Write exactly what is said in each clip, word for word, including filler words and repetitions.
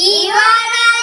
岩ラ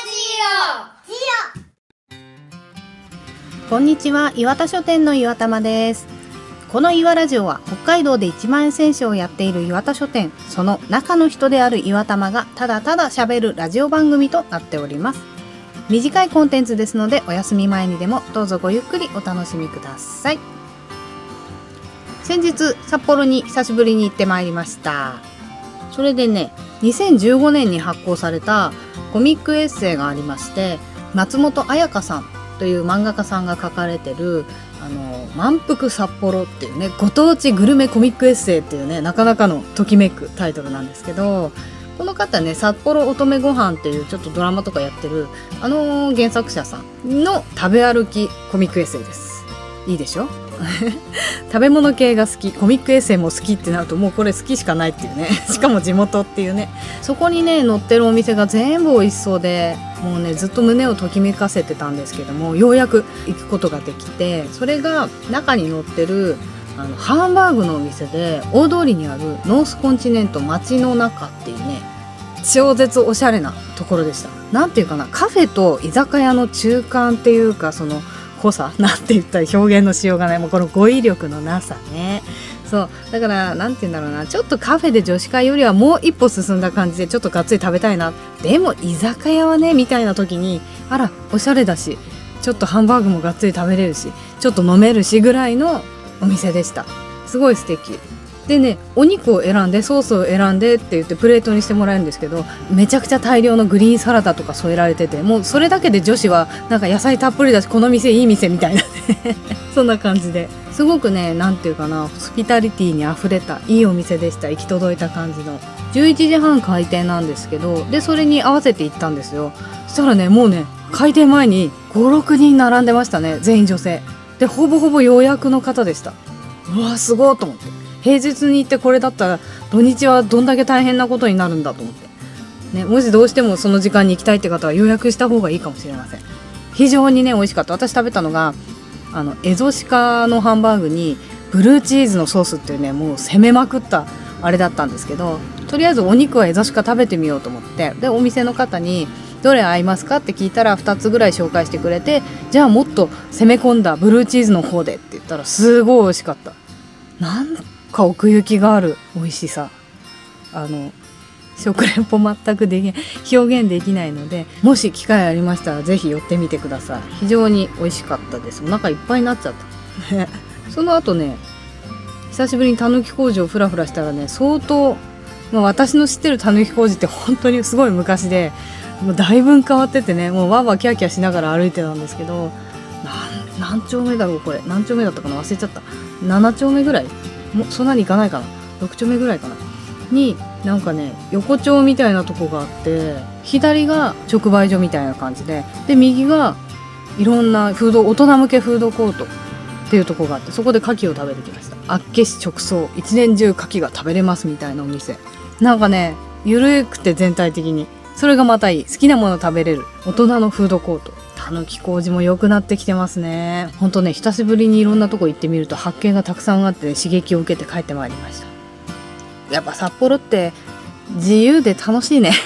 ジオ。 こんにちは、岩田書店の岩玉です。この岩ラジオは北海道でいちまん円選手をやっている岩田書店、その中の人である岩玉がただただ喋るラジオ番組となっております。短いコンテンツですので、お休み前にでもどうぞごゆっくりお楽しみください。先日札幌に久しぶりに行ってまいりました。それでね、にせんじゅうごねんに発行されたコミックエッセイがありまして、松本彩香さんという漫画家さんが書かれてるあの満腹札幌っていうね、ご当地グルメコミックエッセイっていうね、なかなかのときめくタイトルなんですけど、この方ね、札幌乙女ご飯っていうちょっとドラマとかやってるあの原作者さんの食べ歩きコミックエッセイです。いいでしょ食べ物系が好き、コミックエッセイも好きってなると、もうこれ好きしかないっていうねしかも地元っていうね、そこにね載ってるお店が全部美味しそうで、もうねずっと胸をときめかせてたんですけども、ようやく行くことができて、それが中に載ってるあのハンバーグのお店で、大通りにあるノースコンチネント街の中っていうね、超絶おしゃれなところでした。なんていうかな、カフェと居酒屋の中間っていうか、その濃さなんて言ったら表現のしようがない、もうこの語彙力のなさね。そうだから、なんて言うんだろうな、ちょっとカフェで女子会よりはもう一歩進んだ感じで、ちょっとがっつり食べたいな、でも居酒屋はねみたいな時に、あらおしゃれだし、ちょっとハンバーグもがっつり食べれるし、ちょっと飲めるしぐらいのお店でした。すごい素敵でね、お肉を選んでソースを選んでって言ってプレートにしてもらえるんですけど、めちゃくちゃ大量のグリーンサラダとか添えられてて、もうそれだけで女子はなんか野菜たっぷりだし、この店いい店みたいなねそんな感じですごくね、なんていうかな、ホスピタリティにあふれたいいお店でした。行き届いた感じのじゅういちじはん開店なんですけど、でそれに合わせて行ったんですよ。そしたらね、もうね開店前にごろくにん並んでましたね。全員女性で、ほぼほぼ予約の方でした。うわすごいと思って、平日に行ってこれだったら土日はどんだけ大変なことになるんだと思って、ね、もしどうしてもその時間に行きたいって方は予約した方がいいかもしれません。非常にね美味しかった。私食べたのがあのエゾシカのハンバーグにブルーチーズのソースっていうね、もう攻めまくったあれだったんですけど、とりあえずお肉はエゾシカ食べてみようと思って、でお店の方にどれ合いますかって聞いたらふたつぐらい紹介してくれて、じゃあもっと攻め込んだブルーチーズの方でって言ったら、すごい美味しかった。なんか奥行きがある美味しさ、あの食レポ全くでき表現できないので、もし機会ありましたらぜひ寄ってみてください。非常に美味しかったです。お腹いっぱいになっちゃったその後ね、久しぶりにたぬき工事をフラフラしたらね、相当、まあ、私の知ってるたぬき工事って本当にすごい昔で、もうだいぶ変わっててね、もうわーわーキャーキャーしながら歩いてたんですけど、何丁目だろうこれ、何丁目だったかな忘れちゃった。なな丁目ぐらい、もうそんなに行かないかな、ろく丁目ぐらいかなに、なんかね横丁みたいなとこがあって、左が直売所みたいな感じで、で右がいろんなフード、大人向けフードコートっていうとこがあって、そこで牡蠣を食べてきました。厚岸直送、一年中牡蠣が食べれますみたいなお店。なんかねゆるくて全体的にそれがまたいい、好きなもの食べれる大人のフードコート。たぬき工事も良くなってきてますね。ほんとね、久しぶりにいろんなとこ行ってみると発見がたくさんあって、ね、刺激を受けて帰ってまいりました。やっぱ札幌って自由で楽しいね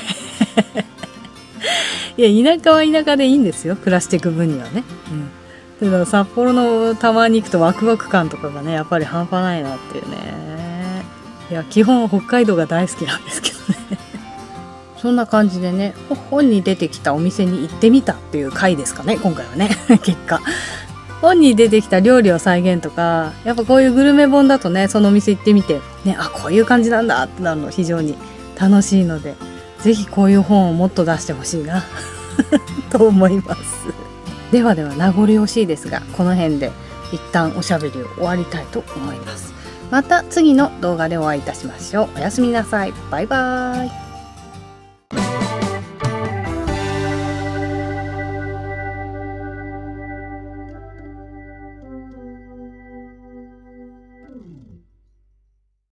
いや田舎は田舎でいいんですよ、暮らしていく分にはね、うん、だから札幌のタワーに行くとワクワク感とかがねやっぱり半端ないなっていうね。いや基本北海道が大好きなんですけどねそんな感じでね、本に出てきたお店に行ってみたっていう回ですかね今回はね結果本に出てきた料理を再現とか、やっぱこういうグルメ本だとね、そのお店行ってみてね、あこういう感じなんだってなるの非常に楽しいので、ぜひこういう本をもっと出してほしいなと思います。ではでは名残惜しいですが、この辺で一旦おしゃべりを終わりたいと思います。また次の動画でお会いいたしましょう。おやすみなさい。バイバーイ。